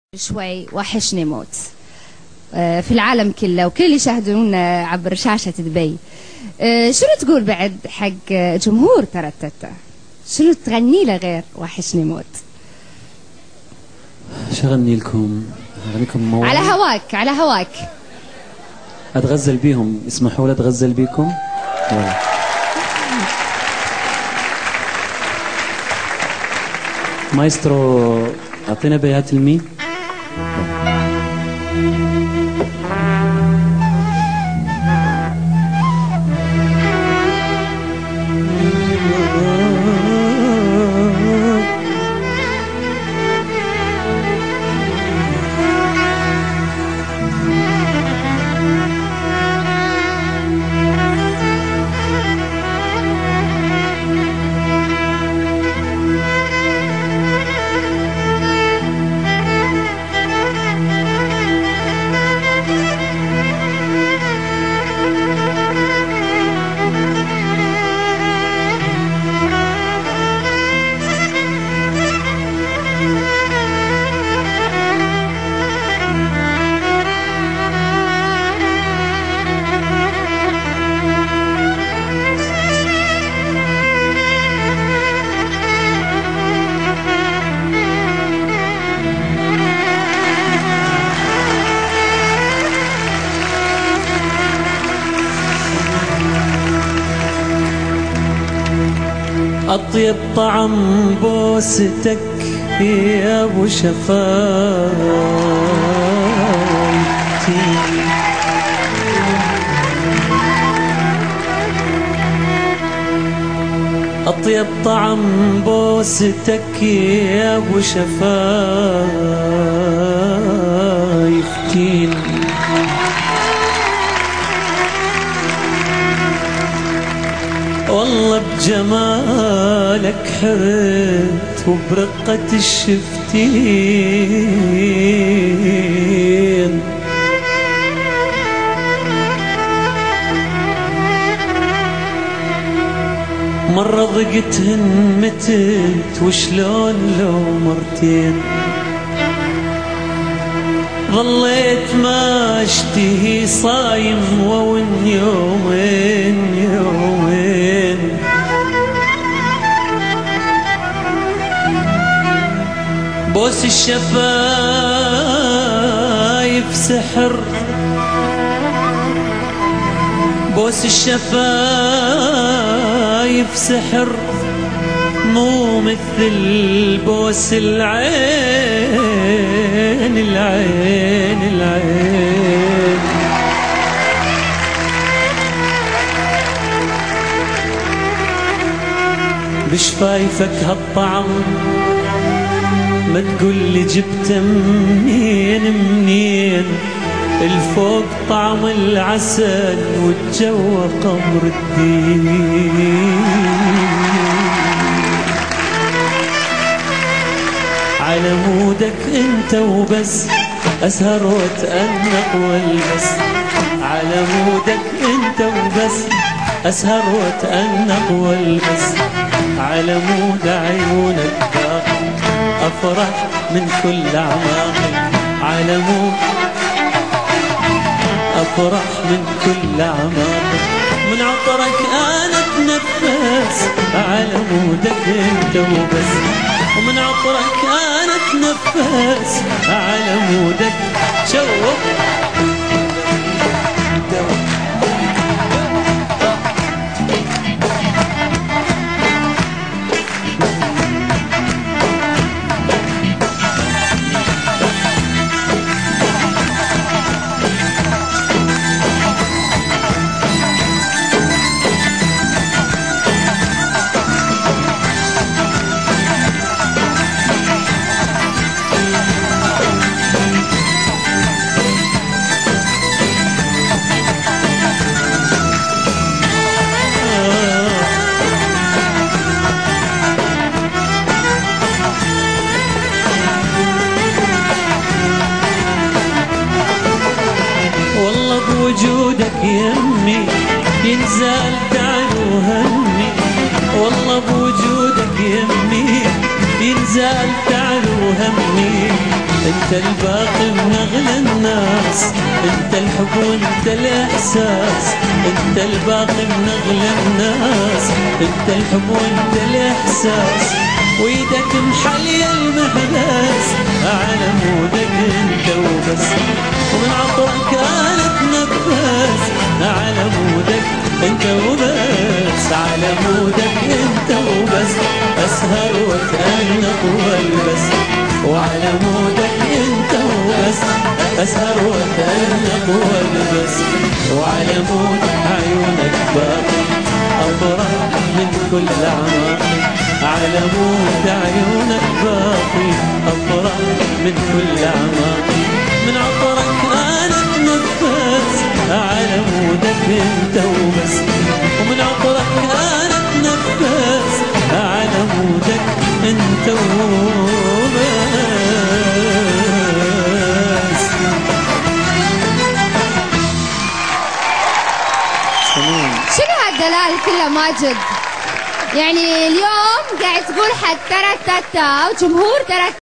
شوي وحشني موت في العالم كله وكل اللي يشاهدونا عبر شاشة دبي. شنو تقول بعد حق جمهور ترتتا؟ شنو تغني له غير وحشني موت؟ شغني لكم اغنيكم موال على هواك على هواك. اتغزل بيهم، اسمحوا لي اتغزل بيكم. يلا. مايسترو اعطينا بيات المي. أطيب طعم بوستك يا أبو شفايتي، أطيب طعم بوستك يا أبو شفايتي، والله بجمالك حرت وبرقة الشفتين، مرة ضقتهن متت وشلون لو مرتين، ظليت ما اشتهي صايم وون يومين يومين، بوس الشفايف سحر، بوس الشفايف سحر، مو مثل بوس العين العين العين، بشفايفك هالطعم ما تقول لي جبته منين منين، الفوق طعم العسل والجو قمر الدين، على مودك انت وبس اسهر واتأنق والبس، على مودك انت وبس اسهر واتأنق والبس، على مود عيونك افرح من كل اعماقي، على مود افرح من كل اعماقي، من عطرك انا اتنفس، على مودك انت وبس، ومن عطرك انا اتنفس، على مودك شوق بوجودك يمي ينزل تعب وهمي، والله بوجودك يمي ينزال تعلو همي. انت الباقي من اغلى الناس، انت الحب وانت الاحساس، انت الباقي من اغلى الناس، انت الحب وانت الاحساس. ويدك محلية المحلاس على مودك انت وبس، ومن عطرك انا اتنفس على مودك انت وبس، على مودك انت وبس. اسهر واتأنق والبس وعلى مودك انت وبس، اسهر واتأنق والبس وعلى مود عيونك باقي ابرق من كل اعماقي، على مود عيونك باقي ابرق من كل اعماقي. من عطرك انا اتنفس على مودك انت وبس، ومن عطرك انا اتنفس على مودك انت وبس. شنو هالدلال كله ماجد؟ يعني اليوم قاعد تقول حق ترى تتا وجمهور ترى